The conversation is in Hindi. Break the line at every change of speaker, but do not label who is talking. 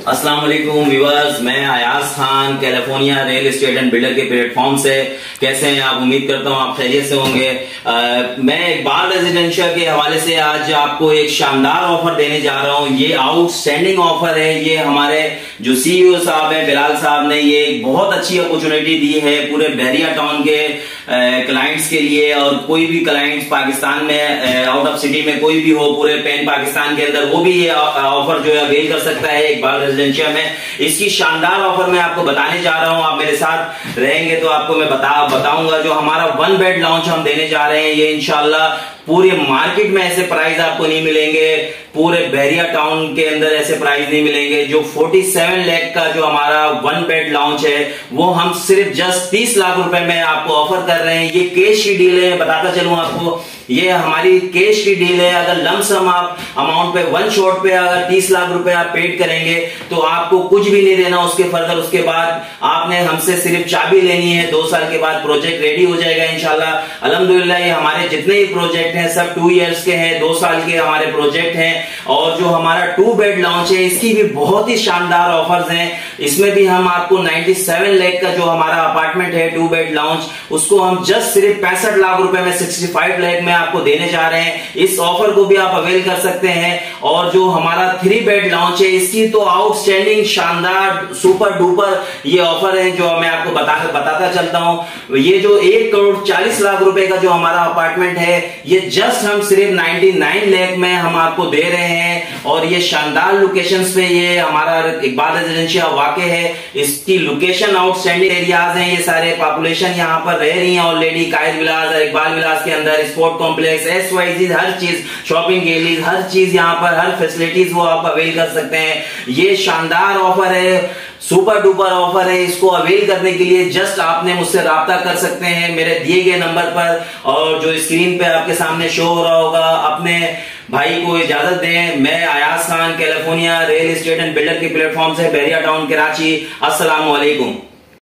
अस्सलाम वालेकुम व्यूअर्स, मैं Ayaz Khan California real estate and builder के प्लेटफॉर्म से। कैसे हैं आप? उम्मीद करता हूं आप खैरियत से होंगे। मैं इकबाल रेजिडेंशियल के हवाले से आज आपको एक शानदार ऑफर देने जा रहा हूं। ये आउटस्टैंडिंग ऑफर है। ये हमारे जो सीईओ साहब हैं बिलाल साहब ने ये एक बहुत अच्छी अपॉर्चुनिटी दी है पूरे बहरिया टाउन के क्लाइंट्स के लिए। और कोई भी क्लाइंट्स पाकिस्तान में आउट ऑफ सिटी में कोई भी हो पूरे पैन पाकिस्तान के अंदर, वो भी ये ऑफर जो है अवेल कर सकता है इकबाल रेजिडेंशियल में। इसकी शानदार ऑफर मैं आपको बताने जा रहा हूं। आप मेरे साथ रहेंगे तो आपको मैं बताऊंगा। जो हमारा 1 बेड लॉन्च हम देने जा रहे हैं, ये इंशाल्लाह पूरे मार्केट में ऐसे प्राइस आपको नहीं मिलेंगे, पूरे बहरिया टाउन के अंदर ऐसे प्राइस नहीं मिलेंगे। जो 47 लाख का जो हमारा 1 बेड लॉन्च है वो हम सिर्फ जस्ट 30 लाख रुपए में आपको ऑफर कर रहे हैं। ये कैश की डील है, बताता चलूं आपको, ये हमारी कैश की डील है। अगर लमसम आप अमाउंट पे वन शॉट पे अगर 30 लाख रुपए आप पेड करेंगे तो आपको कुछ भी नहीं देना उसके फर्दर। उसके बाद आपने हमसे सिर्फ चाबी लेनी है। 2 साल के बाद प्रोजेक्ट रेडी हो जाएगा इंशाल्लाह। अल्हम्दुलिल्लाह ये हमारे जितने ही प्रोजेक्ट हैं सब 2 इयर्स के हैं, 2 साल के हमारे प्रोजेक्ट हैं। और जो हमारा 2 बेड लॉन्च है इसकी भी बहुत ही शानदार ऑफर्स हैं। इसमें भी हम आपको 97 लाख का जो हमारा अपार्टमेंट है 2 बेड लॉन्च, उसको हम जस्ट सिर्फ 65 लाख रुपए में 65 लाख में आपको देने जा रहे हैं। इस ऑफर को भी आप अवेल कर सकते हैं। और जो हमारा 3 बेड लॉन्च है इसकी तो आउटस्टैंडिंग शानदार सुपर डुपर ये ऑफर है जो मैं आपको बताता चलता हूं। ये जो 1 करोड़ 40 लाख रुपए का जो हमारा अपार्टमेंट है ये जस्ट हम सिर्फ 99 लाख में हम आपको दे रहे हैं। और ये शानदार लोकेशंस पे ये हमारा इकबाल रेजिडेंशियल वाक़ है। इसकी लोकेशन आउटस्टैंडिंग एरियाज हैं, ये सारे पॉपुलेशन यहाँ पर रह रही है ऑलरेडी। कायर विलास और इकबाल विलास के अंदर स्पोर्ट कॉम्प्लेक्स SYZ हर चीज, शॉपिंग गैलीज, हर चीज यहाँ पर, हर फैसिलिटीज वो आप अवेल कर सकते हैं। ये शानदार ऑफर है, सुपर डुपर ऑफर है। इसको अवेल करने के लिए जस्ट आपने मुझसे राब्ता कर सकते हैं मेरे दिए गए नंबर पर, और जो स्क्रीन पे आपके सामने शो हो रहा होगा। अपने भाई को इजाजत दें। मैं Ayaz Khan California real estate and builder के प्लेटफॉर्म से बहरिया टाउन कराची। अस्सलाम वालेकुम।